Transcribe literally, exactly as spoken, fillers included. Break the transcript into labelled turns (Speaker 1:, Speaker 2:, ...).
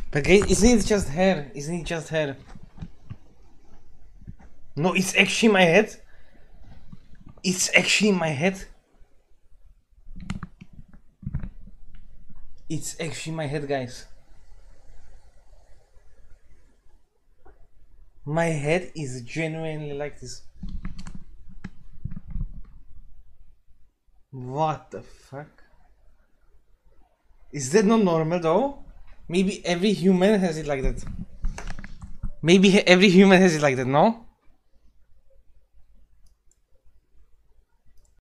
Speaker 1: But guys, isn't it just hair? Isn't it just hair? No, it's actually my head. It's actually my head. It's actually my head, guys. My head is genuinely like this. What the fuck? Is that not normal though? Maybe every human has it like that. Maybe every human has it like that, no?